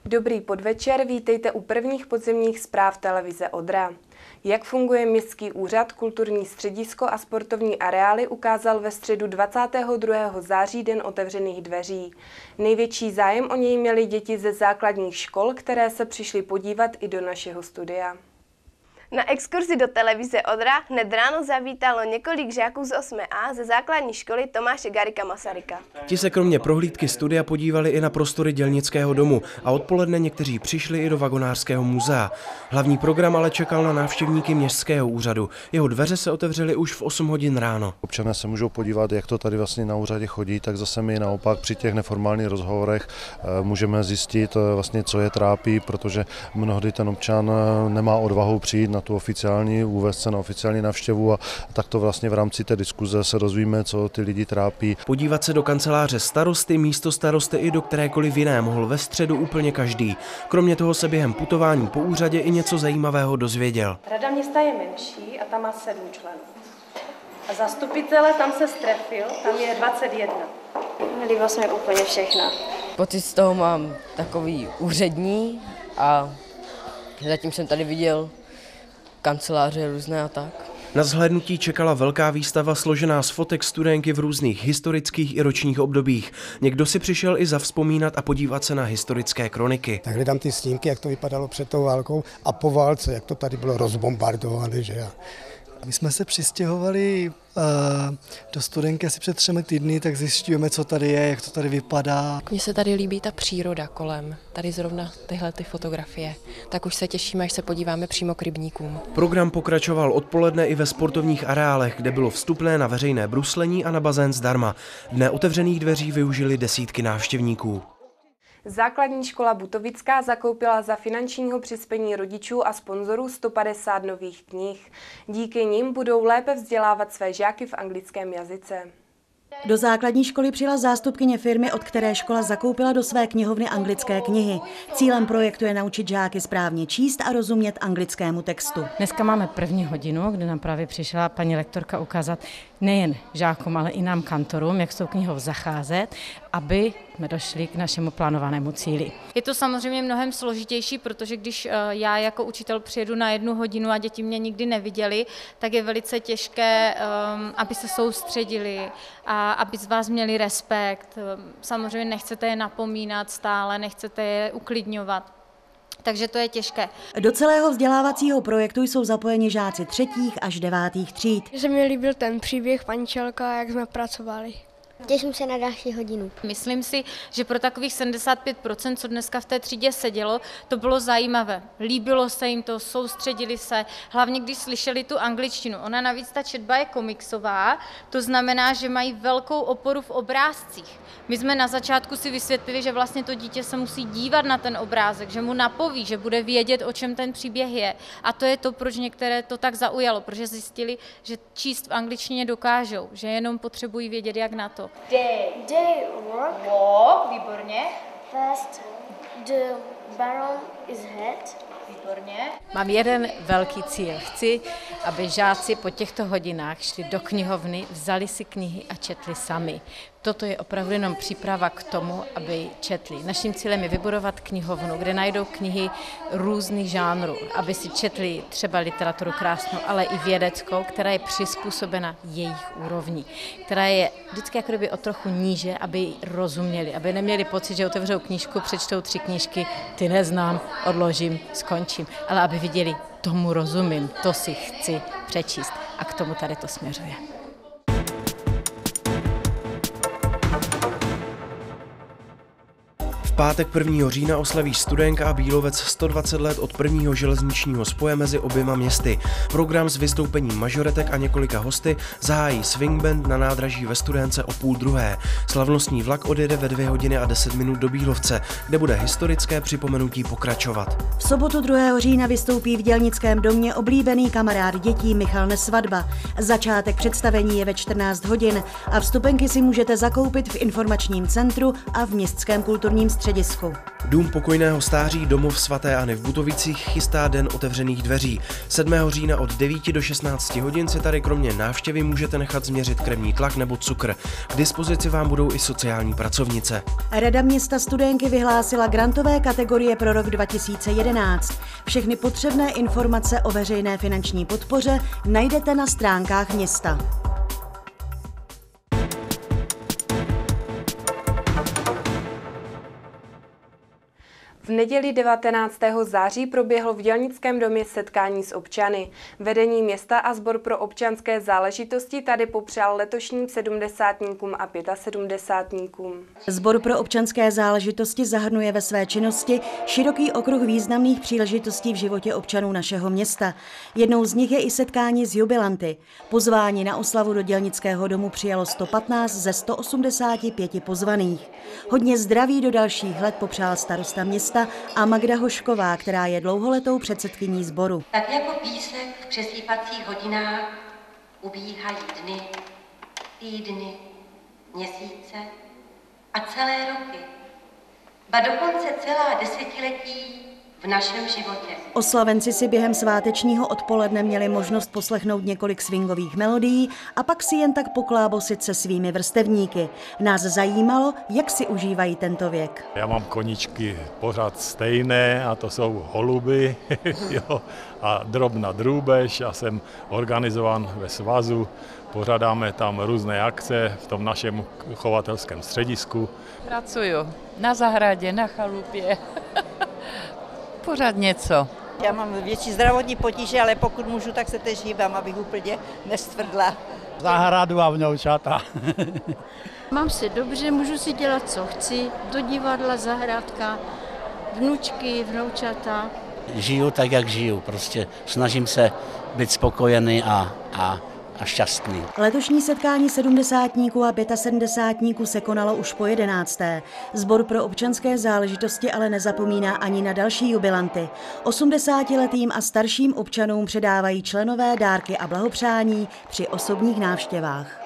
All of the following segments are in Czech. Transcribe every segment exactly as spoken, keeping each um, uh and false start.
Dobrý podvečer, vítejte u prvních podzimních zpráv televize Odra. Jak funguje Městský úřad, kulturní středisko a sportovní areály, ukázal ve středu dvacátého druhého září Den otevřených dveří. Největší zájem o něj měly děti ze základních škol, které se přišly podívat i do našeho studia. Na exkurzi do televize Odra hned ráno zavítalo několik žáků z osmé A ze základní školy Tomáše Garrigua Masaryka. Ti se kromě prohlídky studia podívali i na prostory dělnického domu a odpoledne někteří přišli i do vagonářského muzea. Hlavní program ale čekal na návštěvníky Městského úřadu. Jeho dveře se otevřely už v osm hodin ráno. Občané se můžou podívat, jak to tady vlastně na úřadě chodí, tak zase my naopak při těch neformálních rozhovorech můžeme zjistit vlastně, co je trápí, protože mnohdy ten občan nemá odvahu přijít na tu oficiální, uvést se na oficiální návštěvu a tak to vlastně v rámci té diskuze se dozvíme, co ty lidi trápí. Podívat se do kanceláře starosty, místostarosty i do kterékoliv jiné mohl ve středu úplně každý. Kromě toho se během putování po úřadě i něco zajímavého dozvěděl. Rada města je menší a tam má sedm členů. A zastupitele tam se strefil, tam je dvacet jedna. Líbilo se mi úplně všechno. Pocit z toho mám takový úřední a zatím jsem tady viděl kanceláře různé a tak. Na zhlédnutí čekala velká výstava složená z fotek studenky v různých historických i ročních obdobích. Někdo si přišel i zavzpomínat a podívat se na historické kroniky. Tak hledám ty snímky, jak to vypadalo před tou válkou a po válce, jak to tady bylo rozbombardované, že já. My jsme se přistěhovali uh, do Studenky asi před třemi týdny, tak zjišťujeme, co tady je, jak to tady vypadá. Mně se tady líbí ta příroda kolem, tady zrovna tyhle ty fotografie. Tak už se těšíme, až se podíváme přímo k rybníkům. Program pokračoval odpoledne i ve sportovních areálech, kde bylo vstupné na veřejné bruslení a na bazén zdarma. Dne otevřených dveří využili desítky návštěvníků. Základní škola Butovická zakoupila za finančního přispění rodičů a sponzorů sto padesát nových knih. Díky nim budou lépe vzdělávat své žáky v anglickém jazyce. Do základní školy přijela zástupkyně firmy, od které škola zakoupila do své knihovny anglické knihy. Cílem projektu je naučit žáky správně číst a rozumět anglickému textu. Dneska máme první hodinu, kde nám právě přišla paní lektorka ukázat nejen žákům, ale i nám kantorům, jak s tou knihou zacházet, aby jsme došli k našemu plánovanému cíli. Je to samozřejmě mnohem složitější, protože když já jako učitel přijedu na jednu hodinu a děti mě nikdy neviděli, tak je velice těžké, aby se soustředili a aby z vás měli respekt. Samozřejmě nechcete je napomínat stále, nechcete je uklidňovat. Takže to je těžké. Do celého vzdělávacího projektu jsou zapojeni žáci třetích až devátých tříd. Mně se mi líbil ten příběh Pančelka, jak jsme pracovali. Těším se na další hodinu. Myslím si, že pro takových sedmdesát pět procent, co dneska v té třídě sedělo, to bylo zajímavé. Líbilo se jim to, soustředili se, hlavně když slyšeli tu angličtinu. Ona navíc, ta četba je komiksová, to znamená, že mají velkou oporu v obrázcích. My jsme na začátku si vysvětlili, že vlastně to dítě se musí dívat na ten obrázek, že mu napoví, že bude vědět, o čem ten příběh je. A to je to, proč některé to tak zaujalo, protože zjistili, že číst v angličtině dokážou, že jenom potřebují vědět, jak na to. Day. Day work. Walk, výborně. First, the baron is head. Výborně. Mám jeden velký cíl. Chci, aby žáci po těchto hodinách šli do knihovny, vzali si knihy a četli sami. Toto je opravdu jenom příprava k tomu, aby četli. Naším cílem je vybudovat knihovnu, kde najdou knihy různých žánrů, aby si četli třeba literaturu krásnou, ale i vědeckou, která je přizpůsobena jejich úrovni, která je vždycky jako kdyby o trochu níže, aby ji rozuměli, aby neměli pocit, že otevřou knížku, přečtou tři knížky, ty neznám, odložím, skončím, ale aby viděli, tomu rozumím, to si chci přečíst a k tomu tady to směřuje. V pátek prvního října oslaví Studenka a Bílovec sto dvacet let od prvního železničního spoje mezi oběma městy. Program s vystoupením mažoretek a několika hosty zahájí swing band na nádraží ve Studénce o půl druhé. Slavnostní vlak odjede ve dvě hodiny a deset minut do Bílovce, kde bude historické připomenutí pokračovat. V sobotu druhého října vystoupí v Dělnickém domě oblíbený kamarád dětí Michal Nesvadba. Začátek představení je ve čtrnáct hodin a vstupenky si můžete zakoupit v informačním centru a v městském kulturním středisku. středisku. Dům pokojného stáří Domov svaté Anny v Butovicích chystá den otevřených dveří. sedmého října od devíti do šestnácti hodin si tady kromě návštěvy můžete nechat změřit krevní tlak nebo cukr. K dispozici vám budou i sociální pracovnice. Rada města Studénky vyhlásila grantové kategorie pro rok dva tisíce jedenáct. Všechny potřebné informace o veřejné finanční podpoře najdete na stránkách města. V neděli devatenáctého září proběhlo v Dělnickém domě setkání s občany. Vedení města a Sbor pro občanské záležitosti tady popřál letošním sedmdesátníkům a pětasedmdesátníkům. Sbor pro občanské záležitosti zahrnuje ve své činnosti široký okruh významných příležitostí v životě občanů našeho města. Jednou z nich je i setkání s jubilanty. Pozvání na oslavu do Dělnického domu přijalo sto patnáct ze sto osmdesáti pěti pozvaných. Hodně zdraví do dalších let popřál starosta města a Magda Hošková, která je dlouholetou předsedkyní sboru. Tak jako písek v přesýpacích hodinách ubíhají dny, týdny, měsíce a celé roky, ba dokonce celá desetiletí v našem životě. Oslavenci si během svátečního odpoledne měli možnost poslechnout několik swingových melodií a pak si jen tak poklábosit se svými vrstevníky. Nás zajímalo, jak si užívají tento věk. Já mám koníčky pořád stejné a to jsou holuby jo, a drobná drůbež. Já jsem organizovan ve svazu, pořádáme tam různé akce v tom našem chovatelském středisku. Pracuju na zahradě, na chalupě. Pořád něco. Já mám větší zdravotní potíže, ale pokud můžu, tak se teď hýbám, abych úplně nestvrdla. Zahradu a vnoučata. Mám se dobře, můžu si dělat, co chci, do divadla, zahrádka, vnučky, vnoučata. Žiju tak, jak žiju, prostě snažím se být spokojený a, a a šťastný. Letošní setkání sedmdesátníků a pětasedmdesátníků se konalo už po jedenácté. Sbor pro občanské záležitosti ale nezapomíná ani na další jubilanty. osmdesátiletým a starším občanům předávají členové dárky a blahopřání při osobních návštěvách.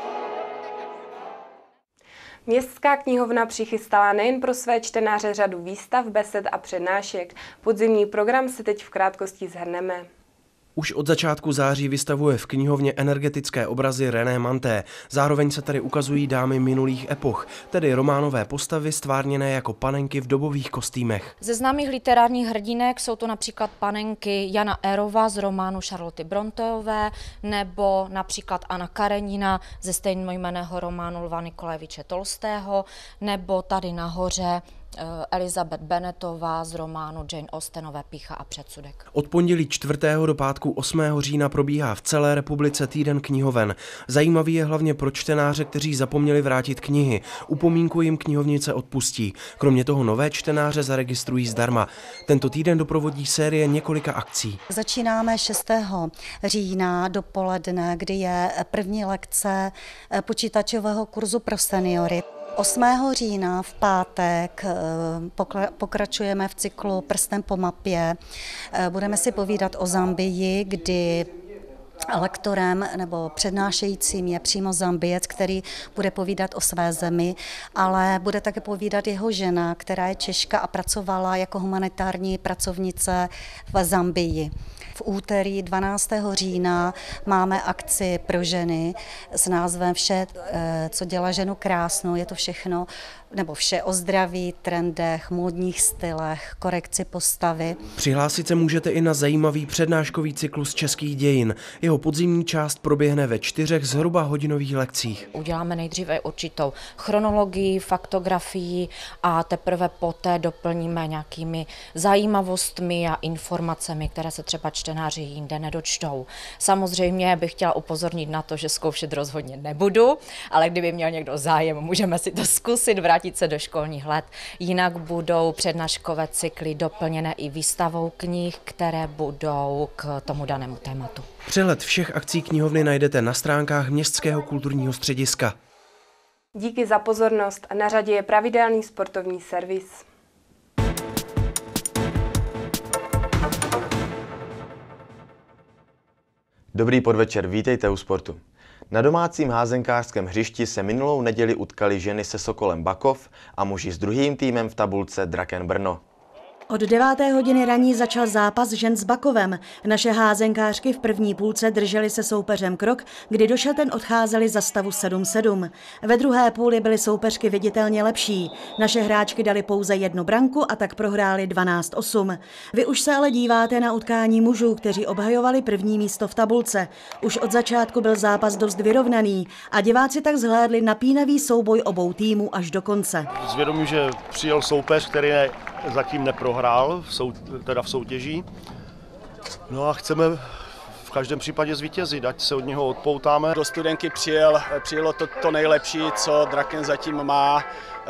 Městská knihovna přichystala nejen pro své čtenáře řadu výstav, besed a přednášek. Podzimní program se teď v krátkosti shrneme. Už od začátku září vystavuje v knihovně energetické obrazy René Manté. Zároveň se tady ukazují dámy minulých epoch, tedy románové postavy stvárněné jako panenky v dobových kostýmech. Ze známých literárních hrdinek jsou to například panenky Jana Erova z románu Charloty Bronteové nebo například Anna Karenina ze stejnojmenného románu Lva Nikolajeviče Tolstého nebo tady nahoře Elizabeth Bennettová z románu Jane Austenové Pýcha a předsudek. Od pondělí čtvrtého do pátku osmého října probíhá v celé republice týden knihoven. Zajímavý je hlavně pro čtenáře, kteří zapomněli vrátit knihy. Upomínku jim knihovnice odpustí. Kromě toho nové čtenáře zaregistrují zdarma. Tento týden doprovodí série několika akcí. Začínáme šestého října dopoledne, kdy je první lekce počítačového kurzu pro seniory. osmého října v pátek pokračujeme v cyklu Prstem po mapě. Budeme si povídat o Zambii, kdy lektorem nebo přednášejícím je přímo Zambijec, který bude povídat o své zemi, ale bude také povídat jeho žena, která je Češka a pracovala jako humanitární pracovnice v Zambii. V úterý dvanáctého října máme akci pro ženy s názvem Vše, co dělá ženu krásnou. Je to všechno, nebo vše o zdraví, trendech, módních stylech, korekci postavy. Přihlásit se můžete i na zajímavý přednáškový cyklus českých dějin. Jeho podzimní část proběhne ve čtyřech zhruba hodinových lekcích. Uděláme nejdříve určitou chronologii, faktografii a teprve poté doplníme nějakými zajímavostmi a informacemi, které se třeba čtenáři jinde nedočtou. Samozřejmě bych chtěla upozornit na to, že zkoušet rozhodně nebudu, ale kdyby měl někdo zájem, můžeme si to zkusit, vrátit se do školních let. Jinak budou přednáškové cykly doplněné i výstavou knih, které budou k tomu danému tématu. Přehled všech akcí knihovny najdete na stránkách Městského kulturního střediska. Díky za pozornost. Na řadě je pravidelný sportovní servis. Dobrý podvečer, vítejte u sportu. Na domácím házenkářském hřišti se minulou neděli utkali ženy se Sokolem Bakov a muži s druhým týmem v tabulce Draken Brno. Od deváté hodiny raní začal zápas žen s Bakovem. Naše házenkářky v první půlce držely se soupeřem krok, kdy do šaten odcházely za stavu sedm sedm. Ve druhé půli byly soupeřky viditelně lepší. Naše hráčky dali pouze jednu branku a tak prohrály dvanáct osm. Vy už se ale díváte na utkání mužů, kteří obhajovali první místo v tabulce. Už od začátku byl zápas dost vyrovnaný a diváci tak zhlédli napínavý souboj obou týmů až do konce. Zvědomí, že přijel soupeř, který ne, zatím neprohrál, v sou, teda v soutěži. No a chceme v každém případě zvítězit, ať se od něho odpoutáme. Do Studenky přijel, přijelo to, to nejlepší, co Draken zatím má.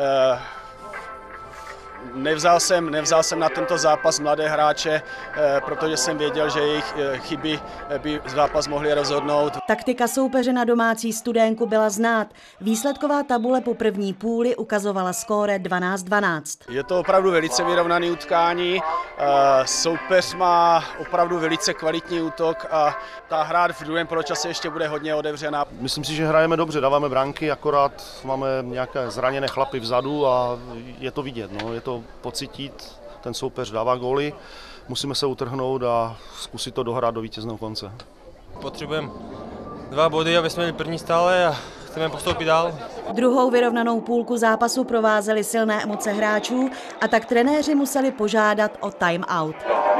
Nevzal jsem, nevzal jsem na tento zápas mladé hráče, protože jsem věděl, že jejich chyby by zápas mohly rozhodnout. Taktika soupeře na domácí Studénku byla znát. Výsledková tabule po první půli ukazovala skóre dvanáct dvanáct. Je to opravdu velice vyrovnaný utkání. Soupeř má opravdu velice kvalitní útok a ta hra v druhém poločase ještě bude hodně otevřená. Myslím si, že hrajeme dobře, dáváme branky, akorát máme nějaké zraněné chlapy vzadu a je to vidět. No, je to pocítit, ten soupeř dává góly, musíme se utrhnout a zkusit to dohrát do vítězného konce. Potřebujeme dva body, aby jsme měli první stále a chceme postoupit dál. Druhou vyrovnanou půlku zápasu provázely silné emoce hráčů a tak trenéři museli požádat o time out.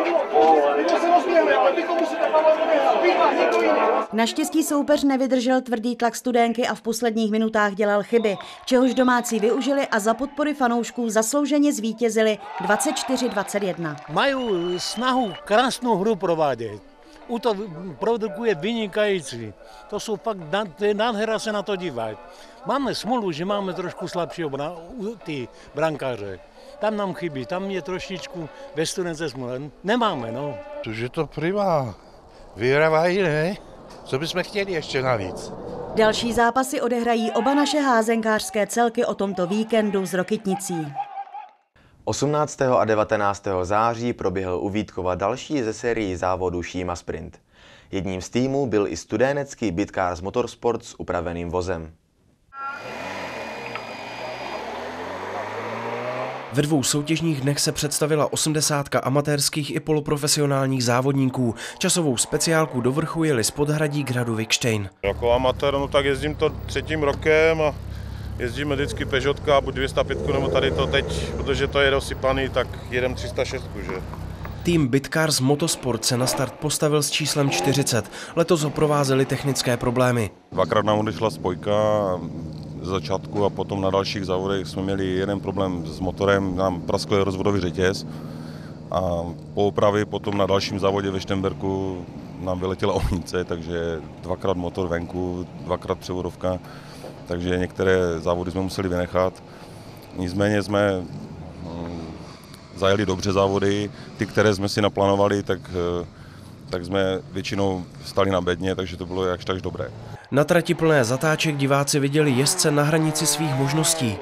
Naštěstí soupeř nevydržel tvrdý tlak Studénky a v posledních minutách dělal chyby, čehož domácí využili a za podpory fanoušků zaslouženě zvítězili dvacet čtyři dvacet jedna. Mají snahu krásnou hru provádět. Útok produkuje vynikající. To jsou fakt, to je nádhera se na to dívat. Máme smolu, že máme trošku slabší obra, ty brankáře. Tam nám chybí, tam je trošičku ve Studence smůla. Nemáme, no. Cože to prima. Vyhrávají, ne? Co bychom chtěli ještě navíc? Další zápasy odehrají oba naše házenkářské celky o tomto víkendu s Rokytnicí. osmnáctého a devatenáctého září proběhl u Vítkova další ze sérií závodů Šíma Sprint. Jedním z týmů byl i studénecký Bitcars Motorsport s upraveným vozem. Ve dvou soutěžních dnech se představila osmdesátka amatérských i poloprofesionálních závodníků. Časovou speciálku do vrchu jeli z Podhradí k hradu Vikštejn. Jako amatér, no tak jezdím to třetím rokem a jezdíme vždycky Peugeotka, buď dvě stě pět nebo tady to teď, protože to je rozsypaný, tak jedem tři sta šest, že? Tým Bitcars Motorsport se na start postavil s číslem čtyřicet. Letos ho provázely technické problémy. Dvakrát nám odešla spojka z začátku a potom na dalších závodech jsme měli jeden problém s motorem, nám praskl rozvodový řetěz a po opravě potom na dalším závodě ve Štemberku nám vyletěla ohnice, takže dvakrát motor venku, dvakrát převodovka, takže některé závody jsme museli vynechat. Nicméně jsme zajeli dobře závody, ty, které jsme si naplánovali, tak, tak jsme většinou stali na bedně, takže to bylo jakž takž dobré. Na trati plné zatáček diváci viděli jezdce na hranici svých možností.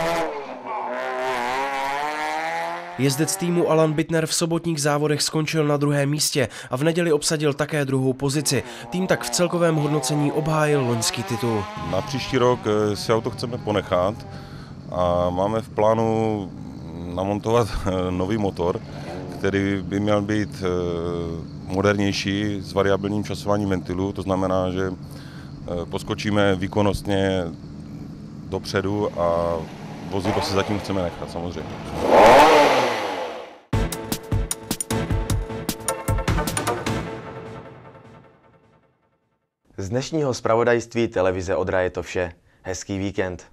Jezdec týmu Alan Bittner v sobotních závodech skončil na druhém místě a v neděli obsadil také druhou pozici. Tým tak v celkovém hodnocení obhájil loňský titul. Na příští rok si auto chceme ponechat a máme v plánu namontovat nový motor, který by měl být modernější s variabilním časováním ventilu, to znamená, že poskočíme výkonnostně dopředu a vozidlo si zatím chceme nechat samozřejmě. Z dnešního zpravodajství televize Odra je to vše. Hezký víkend.